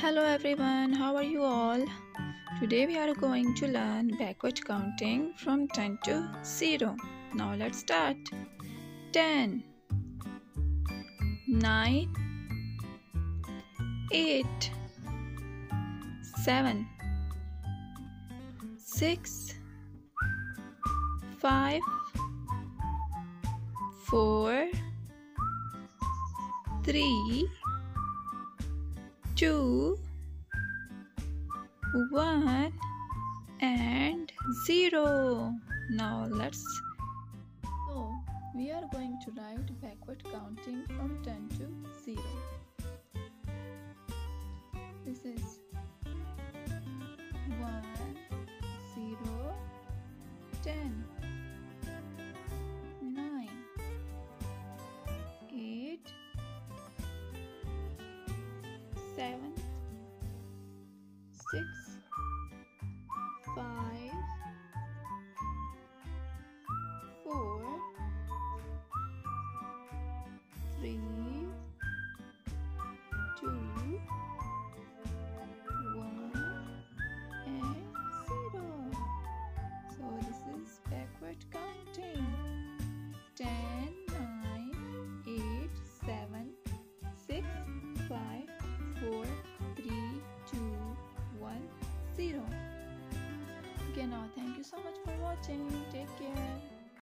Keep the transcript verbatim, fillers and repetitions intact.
Hello everyone, how are you all? Today we are going to learn backward counting from ten to zero. Now let's start. ten, nine, eight, seven, six, five, four, three, two, one and zero. Now let's so we are going to write backward counting from ten to zero. This is one, zero, ten, nine, eight, seven, six, five, four, three, two, one, and zero. So this is backward counting. ten, nine, eight, seven, six, five, four, three, two, one, zero. Okay, now thank you so much for watching. Take care.